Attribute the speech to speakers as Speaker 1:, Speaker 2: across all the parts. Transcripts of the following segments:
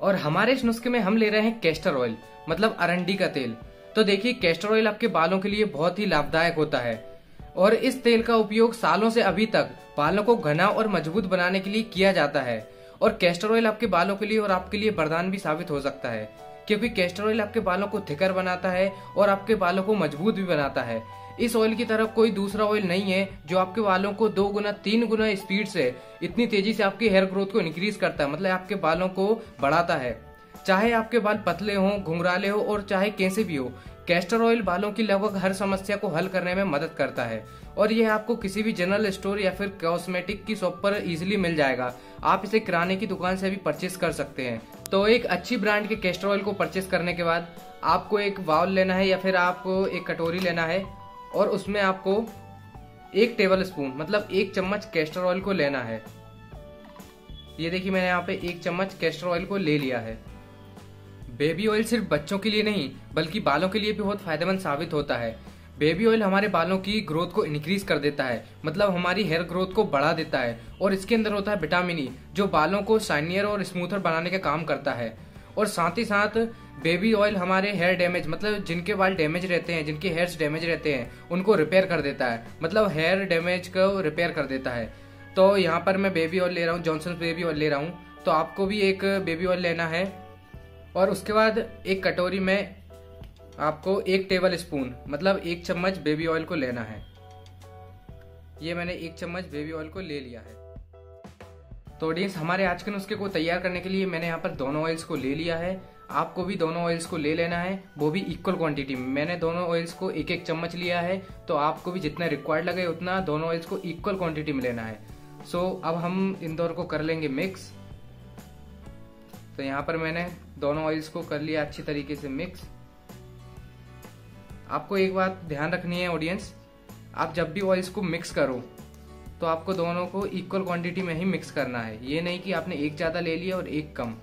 Speaker 1: और हमारे इस नुस्खे में हम ले रहे हैं कैस्टर ऑयल, मतलब अरंडी का तेल। तो देखिए, कैस्टर ऑयल आपके बालों के लिए बहुत ही लाभदायक होता है और इस तेल का उपयोग सालों से अभी तक बालों को घना और मजबूत बनाने के लिए किया जाता है। और कैस्टर ऑयल आपके बालों के लिए और आपके लिए वरदान भी साबित हो सकता है, क्योंकि कैस्टर ऑयल आपके बालों को थिकर बनाता है और आपके बालों को मजबूत भी बनाता है। इस ऑयल की तरह कोई दूसरा ऑयल नहीं है जो आपके बालों को 2 गुना 3 गुना स्पीड से इतनी तेजी से आपके हेयर ग्रोथ को इंक्रीज करता है, मतलब आपके बालों को बढ़ाता है। चाहे आपके बाल पतले हों, घुंघराले हो और चाहे कैसे भी हो, कैस्टर ऑयल बालों की लगभग हर समस्या को हल करने में मदद करता है। और यह आपको किसी भी जनरल स्टोर या फिर कॉस्मेटिक की शॉप पर इजीली मिल जाएगा। आप इसे किराने की दुकान से भी परचेस कर सकते हैं। तो एक अच्छी ब्रांड के कैस्टर ऑयल को परचेस करने के बाद आपको एक बाउल लेना है या फिर आपको एक कटोरी लेना है और उसमें आपको 1 टेबल स्पून मतलब 1 चम्मच कैस्टर ऑयल को लेना है। ये देखिए, मैंने यहाँ पे 1 चम्मच कैस्टर ऑयल को ले लिया है। बेबी ऑयल सिर्फ बच्चों के लिए नहीं बल्कि बालों के लिए भी बहुत फायदेमंद साबित होता है। बेबी ऑयल हमारे बालों की ग्रोथ को इंक्रीज कर देता है, मतलब हमारी हेयर ग्रोथ को बढ़ा देता है। और इसके अंदर होता है विटामिन ई, जो बालों को शाइनियर और स्मूथर बनाने का काम करता है। और साथ ही साथ बेबी ऑयल हमारे हेयर डैमेज, मतलब जिनके बाल डैमेज रहते हैं, जिनके हेयर्स डैमेज रहते हैं, उनको रिपेयर कर देता है, मतलब हेयर डैमेज को रिपेयर कर देता है। तो यहाँ पर मैं बेबी ऑयल ले रहा हूँ, जॉनसन बेबी ऑयल ले रहा हूँ। तो आपको भी एक बेबी ऑयल लेना है और उसके बाद एक कटोरी में आपको 1 टेबल स्पून मतलब 1 चम्मच बेबी ऑयल को लेना है। ये मैंने 1 चम्मच बेबी ऑयल को ले लिया है। तो ऑडियंस, हमारे आज के नुस्खे को तैयार करने के लिए मैंने यहाँ पर दोनों ऑयल्स को ले लिया है। आपको भी दोनों ऑयल्स को ले लेना है, वो भी इक्वल क्वांटिटी में। मैंने दोनों ऑयल्स को 1-1 चम्मच लिया है, तो आपको भी जितना रिक्वायर्ड लगे उतना दोनों ऑयल्स को इक्वल क्वांटिटी में लेना है। सो अब हम इन दोनों को कर लेंगे मिक्स। तो यहाँ पर मैंने दोनों ऑयल्स को कर लिया अच्छी तरीके से मिक्स। आपको एक बात ध्यान रखनी है ऑडियंस, आप जब भी ऑयल्स को मिक्स करो तो आपको दोनों को इक्वल क्वांटिटी में ही मिक्स करना है। ये नहीं कि आपने एक ज्यादा ले लिया और एक कम।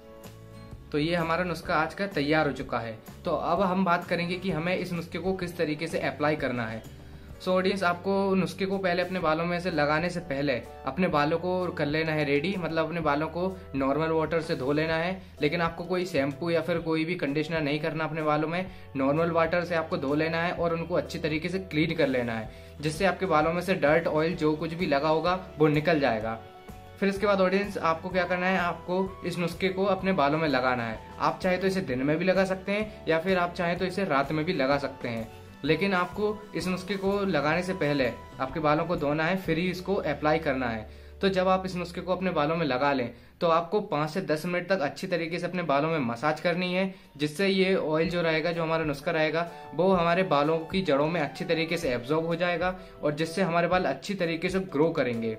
Speaker 1: तो ये हमारा नुस्खा आज का तैयार हो चुका है। तो अब हम बात करेंगे कि हमें इस नुस्खे को किस तरीके से अप्लाई करना है। सो ऑडियंस, आपको नुस्खे को पहले अपने बालों में से लगाने से पहले अपने बालों को कर लेना है रेडी, मतलब अपने बालों को नॉर्मल वाटर से धो लेना है। लेकिन आपको कोई शैम्पू या फिर कोई भी कंडीशनर नहीं करना अपने बालों में, नॉर्मल वाटर से आपको धो लेना है और उनको अच्छी तरीके से क्लीन कर लेना है, जिससे आपके बालों में से डर्ट, ऑयल जो कुछ भी लगा होगा वो निकल जाएगा। फिर इसके बाद ऑडियंस, आपको क्या करना है, आपको इस नुस्खे को अपने बालों में लगाना है। आप चाहे तो इसे दिन में भी लगा सकते हैं या फिर आप चाहे तो इसे रात में भी लगा सकते हैं। लेकिन आपको इस नुस्खे को लगाने से पहले आपके बालों को धोना है, फिर ही इसको अप्लाई करना है। तो जब आप इस नुस्खे को अपने बालों में लगा लें तो आपको 5 से 10 मिनट तक अच्छी तरीके से अपने बालों में मसाज करनी है, जिससे ये ऑयल जो रहेगा, जो हमारा नुस्खा रहेगा, वो हमारे बालों की जड़ों में अच्छी तरीके से एब्जॉर्ब हो जाएगा और जिससे हमारे बाल अच्छी तरीके से ग्रो करेंगे।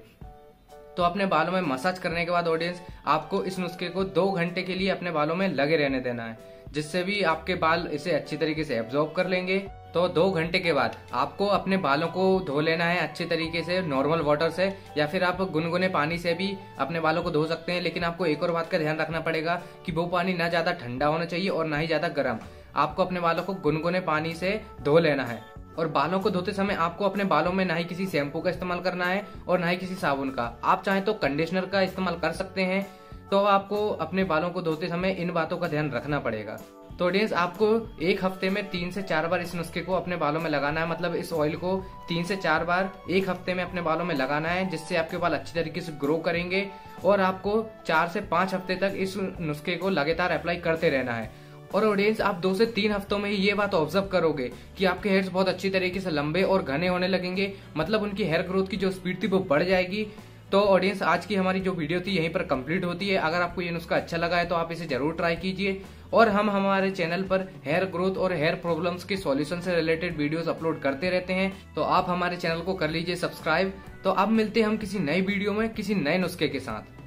Speaker 1: तो अपने बालों में मसाज करने के बाद ऑडियंस, आपको इस नुस्खे को 2 घंटे के लिए अपने बालों में लगे रहने देना है, जिससे भी आपके बाल इसे अच्छी तरीके से एब्जॉर्ब कर लेंगे। तो 2 घंटे के बाद आपको अपने बालों को धो लेना है अच्छी तरीके से नॉर्मल वाटर से, या फिर आप गुनगुने पानी से भी अपने बालों को धो सकते हैं। लेकिन आपको एक और बात का ध्यान रखना पड़ेगा कि वो पानी ना ज्यादा ठंडा होना चाहिए और ना ही ज्यादा गर्म। आपको अपने बालों को गुनगुने पानी से धो लेना है। और बालों को धोते समय आपको अपने बालों में ना ही किसी शैम्पू का इस्तेमाल करना है और ना ही किसी साबुन का। आप चाहें तो कंडीशनर का इस्तेमाल कर सकते हैं। तो आपको अपने बालों को धोते समय इन बातों का ध्यान रखना पड़ेगा। तो ऑडियंस, आपको एक हफ्ते में 3 से 4 बार इस नुस्खे को अपने बालों में लगाना है, मतलब इस ऑयल को 3 से 4 बार एक हफ्ते में अपने बालों में लगाना है, जिससे आपके बाल अच्छी तरीके से ग्रो करेंगे। और आपको 4 से 5 हफ्ते तक इस नुस्खे को लगातार अप्लाई करते रहना है। और ऑडियंस, आप 2 से 3 हफ्तों में ही ये बात ऑब्जर्व करोगे कि आपके हेयर्स बहुत अच्छी तरीके से लंबे और घने होने लगेंगे, मतलब उनकी हेयर ग्रोथ की जो स्पीड थी वो बढ़ जाएगी। तो ऑडियंस, आज की हमारी जो वीडियो थी यहीं पर कंप्लीट होती है। अगर आपको ये नुस्खा अच्छा लगा है तो आप इसे जरूर ट्राई कीजिए। और हम हमारे चैनल पर हेयर ग्रोथ और हेयर प्रॉब्लम्स के सॉल्यूशन से रिलेटेड वीडियोस अपलोड करते रहते हैं, तो आप हमारे चैनल को कर लीजिए सब्सक्राइब। तो अब मिलते हैं हम किसी नई वीडियो में किसी नए नुस्खे के साथ।